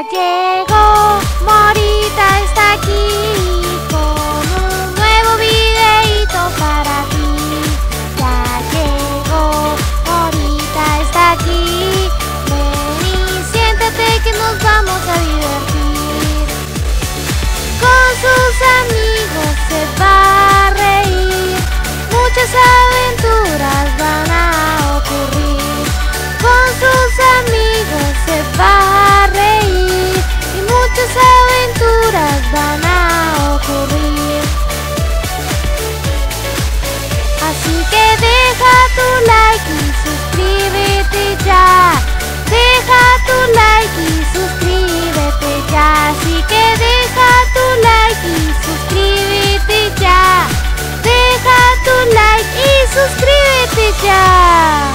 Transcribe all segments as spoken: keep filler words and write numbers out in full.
llegó, Morita está aquí con un nuevo videíto para ti. Ya llegó, Morita está aquí. Ven y siéntate que nos vamos a divertir. Con sus amigos se va a reír. Muchas aventuras van a ocurrir. Con sus amigos se va a reír y muchas aventuras van a ocurrir. Así que deja tu like y suscríbete ya. Deja tu like y suscríbete ya. Así que deja tu like y suscríbete ya. Deja tu like y suscríbete ya.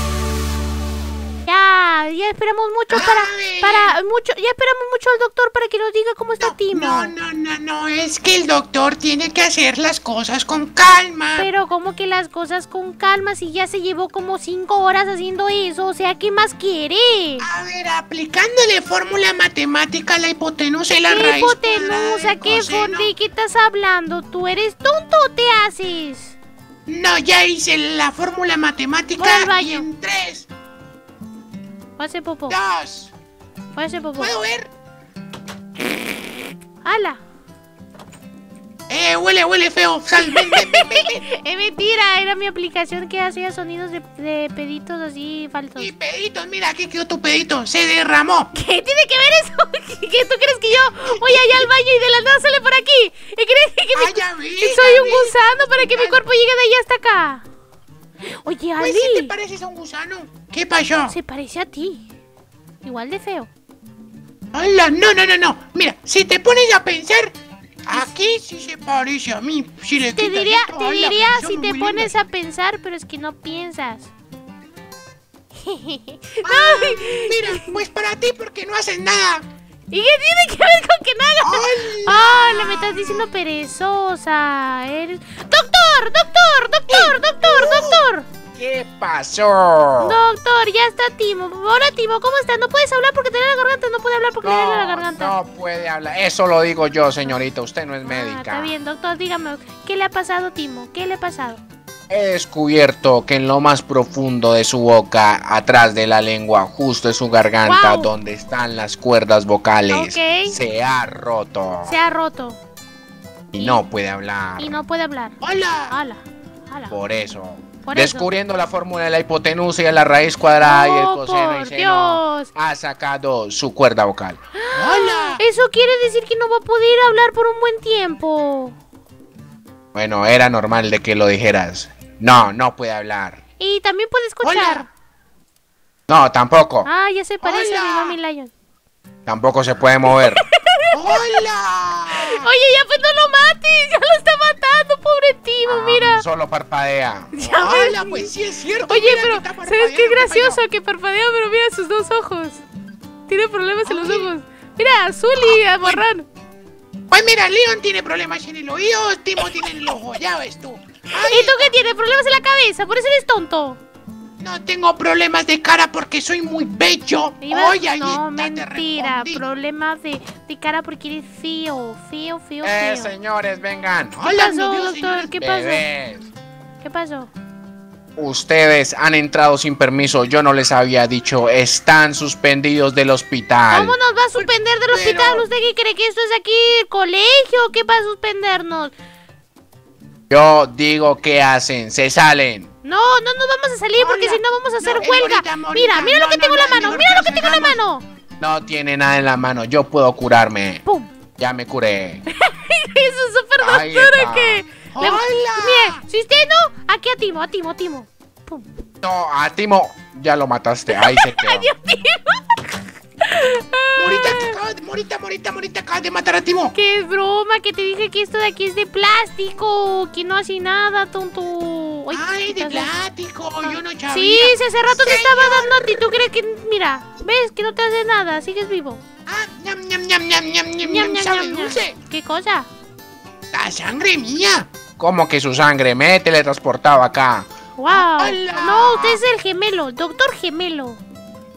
Ya, ya esperamos mucho para, para, mucho, ya esperamos mucho al doctor para que nos diga cómo está no, Timo. No, no, no, no, es que el doctor tiene que hacer las cosas con calma. Pero como que las cosas con calma si ya se llevó como cinco horas haciendo eso, o sea, ¿qué más quiere? A ver, aplicándole fórmula matemática a la hipotenusa y la ¿Qué raíz hipotenusa? ¿Qué coseno. ¿De qué estás hablando? ¿Tú eres tonto o te haces? No, ya hice la fórmula matemática. Voy al baño. Y en tres, Pase popó. dos, Pase popó. ¿puedo ver? ¡Hala! Eh, huele, huele feo. Sal, ven, ven, ven, ven, ven. Es mentira, era mi aplicación que hacía sonidos de, de peditos así falsos. Y peditos, mira, aquí quedó tu pedito. Se derramó. ¿Qué tiene que ver eso? ¿Qué tú crees que yo voy allá al baño y de la nada sale por aquí? ¿Y crees que mi, Ah, ya vi, soy ya un vi. gusano para que mi cuerpo llegue de allá hasta acá? Oye, Pues Ali, si te pareces a un gusano. ¿Qué pasó? se parece a ti. Igual de feo. Hola, no, no, no, no. Mira, si te pones a pensar, aquí sí se parece a mí. Si le Te quitas diría, esto, te hola, diría son si te muy pones lindas. a pensar, pero es que no piensas. Ah, mira, pues para ti porque no haces nada. ¿Y qué tiene que ver con que no hagas? ¡Hola! ¡Hala! Me estás diciendo perezosa. Eres... ¡Doctor! ¡Doctor! ¡Doctor! ¡Doctor! ¡Doctor! ¿Qué pasó? Doctor, ya está Timo. Hola Timo, ¿cómo estás? No puedes hablar porque te duele la garganta. No puede hablar porque le duele la garganta. No puede hablar. Eso lo digo yo, señorita. Usted no es Ah, médica. está bien, doctor, dígame. ¿Qué le ha pasado, Timo? ¿Qué le ha pasado? He descubierto que en lo más profundo de su boca, atrás de la lengua, justo en su garganta, Wow. donde están las cuerdas vocales, Ok. se ha roto. Se ha roto Y no puede hablar. y no puede hablar. ¡Hola! ¡Hala! ¡Hala! Por eso. Por eso. Descubriendo la fórmula de la hipotenusa y de la raíz cuadrada y el ¡Oh, coseno y por seno, Dios! ha sacado su cuerda vocal. ¡Hola! Eso quiere decir que no va a poder hablar por un buen tiempo. Bueno, era normal de que lo dijeras. No, no puede hablar. Y también puede escuchar. Hola. No, tampoco. Ah, ya se parece a mi Hola. mami Lion. Tampoco se puede mover. ¡Hola! Oye, ya pues no lo mates. Ya lo está matando, pobre Timo, Ah, mira. Solo parpadea. Ya ves. ¡Hola! Pues sí es cierto. Oye, mira pero que está ¿sabes parpadeando, qué ¿qué gracioso? pasó? Que parpadea, pero mira sus dos ojos. Tiene problemas en los Ay. ojos. Mira, azul y a borrar. Pues mira, Leon tiene problemas en el oído, Timo tiene en el ojo, ya ves tú. Ay, ¿Y tú qué tienes? Problemas en la cabeza, por eso eres tonto. no tengo problemas de cara porque soy muy bello. Iba- Oye, ahí no, está, te mentira. respondí. Problemas de, de cara porque eres feo, feo, feo, Eh, feo. señores, vengan. ¿Qué Hola, pasó, mi Dios, doctor? señores. ¿Qué pasó? Bebés. ¿Qué pasó? Ustedes han entrado sin permiso. Yo no les había dicho. Están suspendidos del hospital. ¿Cómo nos va a suspender del pero- hospital? ¿Usted qué cree que esto es aquí el colegio? ¿Qué va a suspendernos? Yo digo, ¿qué hacen? Se salen. No, no nos vamos a salir porque Hola. si no vamos a hacer No, eh, huelga. Morita, Morita, Mira, mira lo no, que no, tengo en no, la mano, mejor mira que lo que nos tengo en la salgamos. mano. No tiene nada en la mano. Yo puedo curarme. ¡Pum! Ya me curé. Eso es súper Ahí doctora está. que... Le- Hola. Mire, si usted no, aquí a Timo, a Timo, a Timo. ¡Pum! No, a Timo ya lo mataste. Ahí se quedó. ¡Adiós, Timo! Morita, te acabas de- Morita, Morita, Morita, acabas de matar a Timo. ¡Qué broma! Que te dije que esto de aquí es de plástico. Que no hace nada, tonto. Ay, de ¿qué pasa? plástico, yo no sabía. Sí, si hace rato te Señor. estaba dando a ti. ¿Tú crees que...? Mira, ¿ves? Que no te hace nada. Sigues vivo. Ah, ñam, ñam, ñam, ñam, ñam, ñam, Ñam, ñam, ñam, ¿sabe ñam, ñam. dulce? ¿Qué cosa? La sangre mía. ¿Cómo que su sangre? Me he teletransportado acá. ¡Wow! ¡Hola! No, usted es el gemelo, doctor gemelo.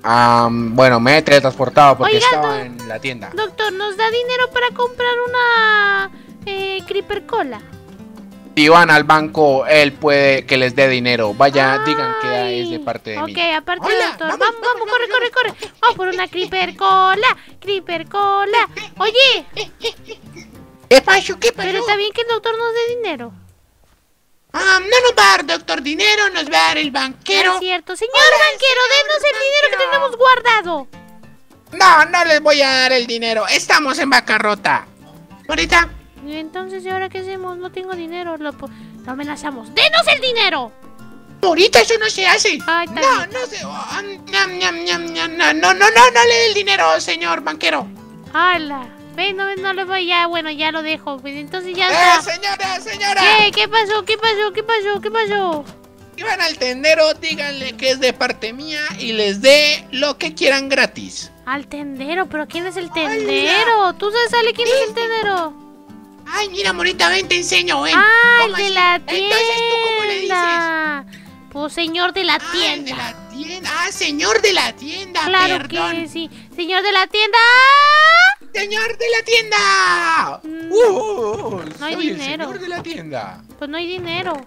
Um, bueno, me he teletransportado porque Oiga, estaba no- en la tienda. Doctor, ¿nos da dinero para comprar una eh, Creeper Cola? Si van al banco, él puede que les dé dinero. Vaya, digan que Ay. es de parte de mí. Ok, aparte, Hola, doctor, vamos, vamos, vamos, vamos, corre, vamos, corre, corre. Vamos por una Creeper Cola, Creeper Cola. Oye, ¿Qué pasó? ¿Qué pasó? pero está bien que el doctor nos dé dinero. Ah, no nos va a dar doctor dinero, nos va a dar el banquero. Es cierto. Señor Hola, banquero, señor denos el dinero que banquero. tenemos guardado. No, no les voy a dar el dinero. Estamos en bancarrota. Ahorita. Y entonces, ¿y ahora qué hacemos? No tengo dinero. Lo, po- lo amenazamos. ¡Denos el dinero! Ahorita eso no se hace. Ay, está no, bien. no se. oh, ñam, ñam, ñam, ñam, no, no, no, no, no le dé el dinero, señor banquero. ¡Hala! Ven, no, no le voy ya. Bueno, ya lo dejo. Pues entonces ya Eh, está. señora, señora. ¿Qué? ¿Qué pasó? ¿Qué pasó? ¿Qué pasó? ¿Qué pasó? Si van al tendero, díganle que es de parte mía y les dé lo que quieran gratis. Al tendero, pero ¿quién es el tendero? ¿Tú sabes, Ale, quién es el tendero? Ay, mira, morita, ven, te enseño, ven. Ah, el ¿Cómo de así? la Entonces, ¿tú cómo le dices? tienda. Pues señor de la Ah, el de tienda. la tienda. Ah, señor de la tienda, Claro perdón. que sí. Señor de la tienda. ¡Señor de la tienda! Mm, Uh, No hay soy el dinero. señor de la tienda. Pues no hay dinero.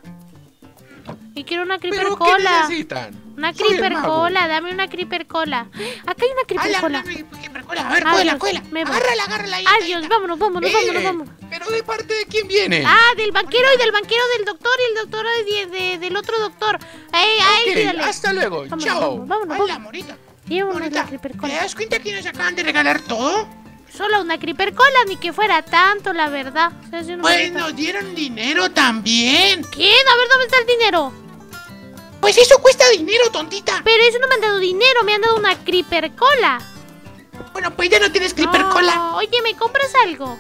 Y quiero una Creeper ¿Pero qué Cola. necesitan? Una Soy el Creeper mago. Cola, dame una Creeper Cola. Acá hay una Creeper ¡Hala, Cola. dame, Creeper Cola! A ver, Adiós, cuela, cuela. me voy. Agárrala, agárrala ahí. ahí Adiós, está. vámonos, vámonos, Eh, vámonos, vámonos. ¿Pero de parte de quién viene? Ah, del banquero y del banquero del doctor y el doctor de, de- del otro doctor. Eh, a él Ok, pídale. hasta luego, Vámonos, chao. vámonos, vámonos, ¡Hala, vámonos. morita! Llévanos Morita, la Creeper ¿te Cola. das cuenta que nos acaban de regalar todo? Solo una Creeper Cola, ni que fuera tanto, la verdad. Se hace una Pues bonita. nos dieron dinero también. ¿Quién? A ver, ¿dónde está el dinero? Pues eso cuesta dinero, tontita. Pero eso no me han dado dinero, me han dado una Creeper Cola. Bueno, pues ya no tienes Creeper No, Cola. Oye, ¿me compras algo?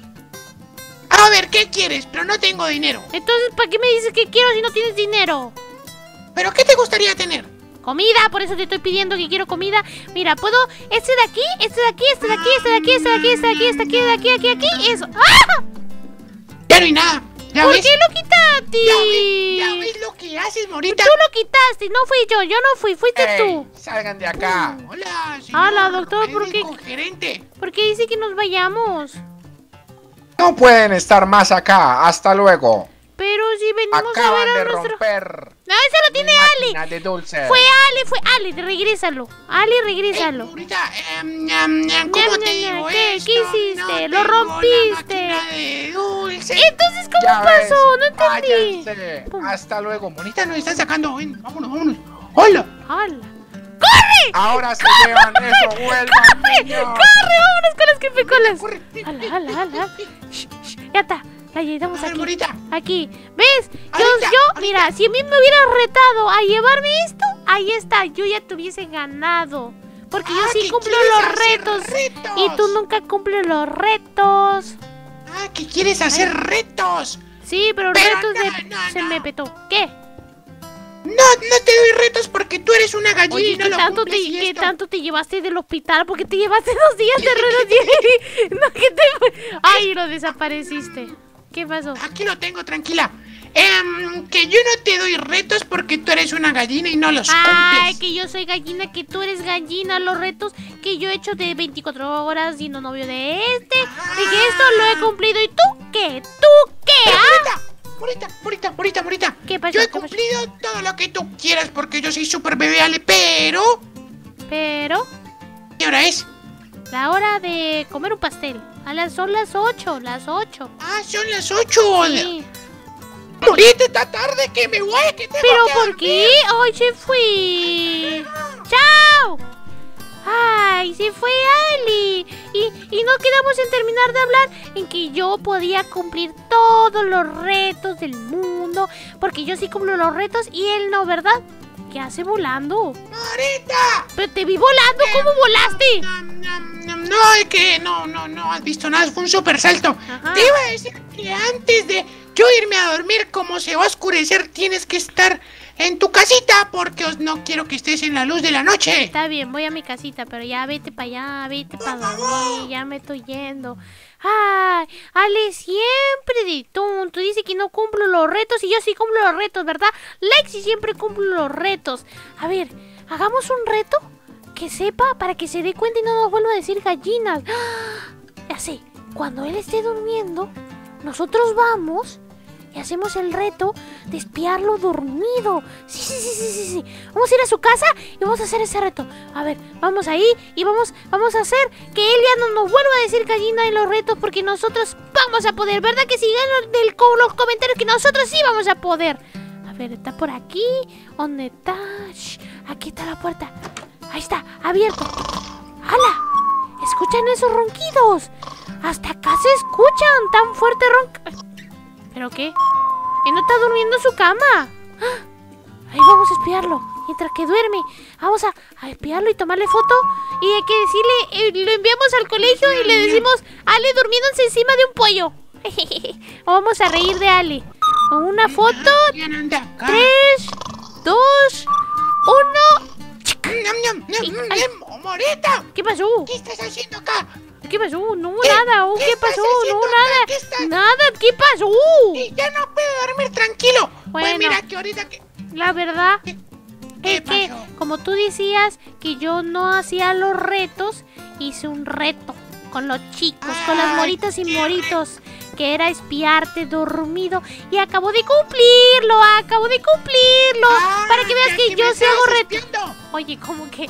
A ver, ¿qué quieres? Pero no tengo dinero. Entonces, ¿para qué me dices que quiero si no tienes dinero? ¿Pero qué te gustaría tener? Comida, por eso te estoy pidiendo que quiero comida. Mira, puedo. Este de aquí, este de aquí, este de aquí, este de aquí, este de aquí, este de aquí, este de aquí, de aquí, aquí, aquí. Eso. ¡Ah! Ya no hay nada. ¿Ya ¿Por ves? qué lo quitaste? ¿Ya ves? ¿Ya ves lo que haces, morita? Tú lo quitaste, no fui yo, yo no fui, fuiste Ey, tú. salgan de acá. Hola, señor. Hola, doctor, ¿por qué? médico gerente. ¿Por qué dice que nos vayamos? No pueden estar más acá. Hasta luego. Pero si venimos a Acaban ver a de nuestro. romper No, ese lo tiene mi Ale. máquina de dulces. Fue Ale, fue Ale, regrésalo. Ale, Eh, regrésalo. morita, em, ñam, ñam, ¿cómo Ñam, te ñam, digo ¿qué? esto? ¿Qué hiciste? No Lo tengo la rompiste. máquina de dulces. Entonces, ¿cómo Ya pasó? ves, No entendí. váyanse. Pum. Hasta luego, monita. Ahorita nos están sacando. Ven, vámonos, vámonos. Hola. ¡Hala! ¡Corre! Ahora se llevan eso, vuelvan, niños. ¡Corre! ¡Vámonos con las crepecolas! Corre. ¡Hala, hala, hala! Shh, shh, ya está. La llevamos A ver, aquí. morita. Aquí. ¿Ves? Yo, Ahorita, yo, ahorita. mira, si a mí me hubieras retado a llevarme esto, ahí está, yo ya te hubiese ganado. Porque yo Ah, sí que cumplo quieres los hacer retos. retos. Y tú nunca cumples los retos. Ah, que quieres hacer retos. Sí, pero, Pero retos no, de... no, se no. me petó. ¿Qué? No, no te doy retos porque tú eres una gallina Oye, y no ¿qué lo tanto, te, cumples y ¿qué esto. tanto te llevaste del hospital? Porque te llevaste dos días de retos. no, ¿qué te... Ay, lo desapareciste. ¿Qué pasó? Aquí lo tengo, tranquila. Em, que yo no te doy retos porque tú eres una gallina y no los Ay, cumples. que yo soy gallina, que tú eres gallina. Los retos que yo he hecho de veinticuatro horas siendo novio de este. De que esto lo he cumplido. ¿Y tú qué? ¿Tú qué? ¿Ah? Morita, morita, morita, morita. ¿Qué pasó? Yo he ¿Qué pasó? cumplido todo lo que tú quieras porque yo soy súper bebé Ale, pero... Pero ¿Qué hora es? la hora de comer un pastel. A las, son las ocho, las ocho. Ah, son las ocho. Sí. Morita, está tarde que me voy, que tengo ¿Pero que por qué? Hoy se fue. ¡Chao! ¡Ay, se fue Ali! Y, y no quedamos en terminar de hablar en que yo podía cumplir todos los retos del mundo. Porque yo sí cumplo los retos y él no, ¿verdad? ¿Qué hace volando? ¡Morita! Pero te vi volando, ¿cómo volaste? Nam, nam, nam. No, es que no, no, no has visto nada, fue un super salto. Ajá. Te iba a decir que antes de yo irme a dormir, como se va a oscurecer, tienes que estar en tu casita porque os- no quiero que estés en la luz de la noche. Está bien, voy a mi casita, pero ya vete para allá, vete para favor. dormir, ya me estoy yendo. Ay, Ale siempre de tonto, dice que no cumplo los retos y yo sí cumplo los retos, ¿verdad? Lexi siempre cumple los retos. A ver, hagamos un reto que sepa, para que se dé cuenta y no nos vuelva a decir gallinas. ¡Ah! Ya sé, cuando él esté durmiendo, nosotros vamos y hacemos el reto de espiarlo dormido. Sí, sí, sí, sí, sí, sí. Vamos a ir a su casa y vamos a hacer ese reto. A ver, vamos ahí y vamos, vamos a hacer que él ya no nos vuelva a decir gallina en los retos, porque nosotros vamos a poder, ¿verdad que sí? En los, del, los comentarios que nosotros sí vamos a poder. A ver, está por aquí. ¿Dónde está? Shh, aquí está la puerta. Ahí está, abierto. ¡Hala! ¿Escuchan esos ronquidos? Hasta acá se escuchan, tan fuerte ronca. ¿Pero qué? Que no está durmiendo en su cama. ¡Ah! Ahí vamos a espiarlo, mientras que duerme. Vamos a, a espiarlo y tomarle foto. Y hay que decirle, eh, lo enviamos al colegio y le decimos: Ale durmiéndose encima de un pollo. Vamos a reír de Ale. Con una foto. Tres, dos, uno. ¡Morita! ¿Qué pasó? ¿Qué estás haciendo acá? ¿Qué pasó? No, ¿Qué? nada. ¿Qué ¿Qué pasó? estás No, haciendo nada. acá? ¿Qué estás- Nada, ¿qué pasó? Y ya no puedo dormir tranquilo. Bueno. Pues mira que ahorita que... La verdad ¿Qué, es que, pasó? como tú decías que yo no hacía los retos, hice un reto con los chicos, con las Ay, moritas y qué moritos, que era espiarte dormido, y acabo de cumplirlo, acabo de cumplirlo, Ah, para que veas ya que me yo sí estabas hago retos. espiando. Oye, como que...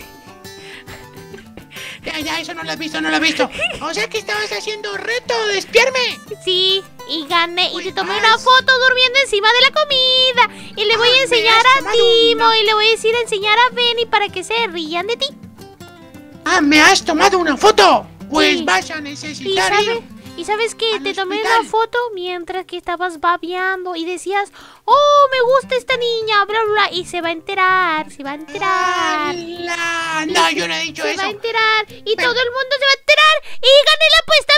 Ya, ya, eso no lo has visto, no lo has visto. O sea que estabas haciendo reto de espiarme. Sí, y gané, y Pues te tomé vas. una foto durmiendo encima de la comida, y le voy Ah, a me enseñar has a tomado Timo, una- y le voy a decir a enseñar a Benny para que se rían de ti. Ah, ¿me has tomado una foto? Pues Sí. vas a ¿Y necesitar sabes, ir. ¿Y sabes que al te tomé hospital. una foto mientras que estabas babeando y decías: oh, me gusta esta niña, bla, bla, bla, y se va a enterar, se va a enterar, ¡Hala! No, yo no he dicho se eso. va a enterar, y Pero- todo el mundo se va a enterar, y gané la apuesta